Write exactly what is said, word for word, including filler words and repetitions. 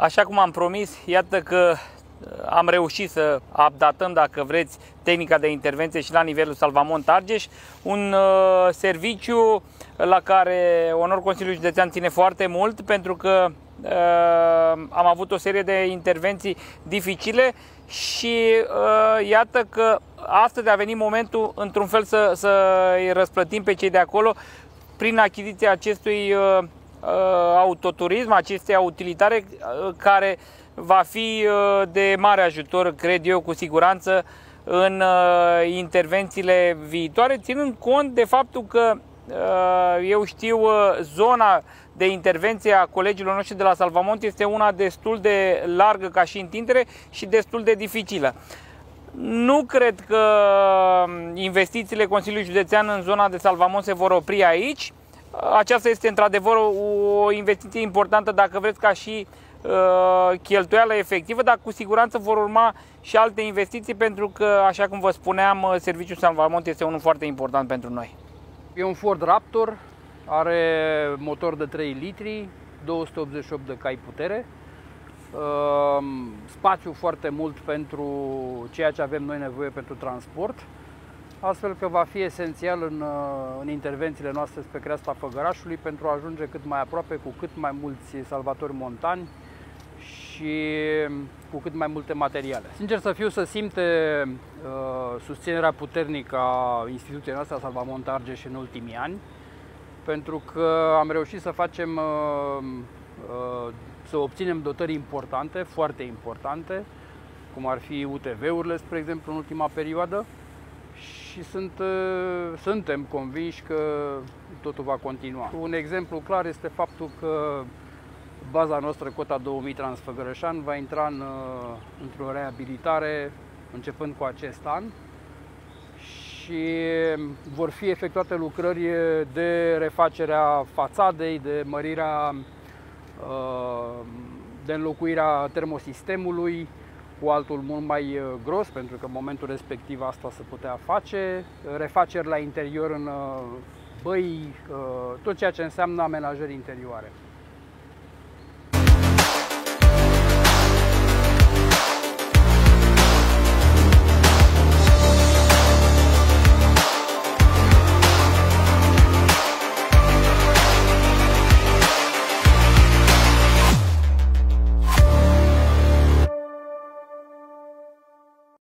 Așa cum am promis, iată că am reușit să updatăm, dacă vreți, tehnica de intervenție și la nivelul Salvamont Argeș, un uh, serviciu la care Onor Consiliul Județean ține foarte mult, pentru că uh, am avut o serie de intervenții dificile și uh, iată că astăzi a venit momentul, într-un fel, să, să îi răsplătim pe cei de acolo prin achiziția acestui uh, autoturism, acestea utilitare, care va fi de mare ajutor, cred eu, cu siguranță, în intervențiile viitoare, ținând cont de faptul că eu știu, zona de intervenție a colegilor noștri de la Salvamont este una destul de largă ca și întindere și destul de dificilă. Nu cred că investițiile Consiliului Județean în zona de Salvamont se vor opri aici. Aceasta este într-adevăr o investiție importantă, dacă vreți, ca și uh, cheltuială efectivă, dar cu siguranță vor urma și alte investiții, pentru că, așa cum vă spuneam, serviciul Salvamont este unul foarte important pentru noi. E un Ford Raptor, are motor de trei litri, două sute optzeci și opt de cai putere, uh, spațiu foarte mult pentru ceea ce avem noi nevoie pentru transport, astfel că va fi esențial în, în intervențiile noastre spre creasta Făgărașului pentru a ajunge cât mai aproape cu cât mai mulți salvatori montani și cu cât mai multe materiale. Sincer să fiu, să simte uh, susținerea puternică a instituției noastre, a Salvamont Argeș, în ultimii ani, pentru că am reușit să facem, uh, uh, să obținem dotări importante, foarte importante, cum ar fi U T V-urile, spre exemplu, în ultima perioadă. Și sunt, suntem convinși că totul va continua. Un exemplu clar este faptul că baza noastră, Cota două mii Transfăgărășan, va intra în, într-o reabilitare începând cu acest an și vor fi efectuate lucrări de refacere a fațadei, de mărirea, de înlocuirea termosistemului cu altul mult mai gros, pentru că în momentul respectiv asta se putea face, refaceri la interior în băi, tot ceea ce înseamnă amenajări interioare.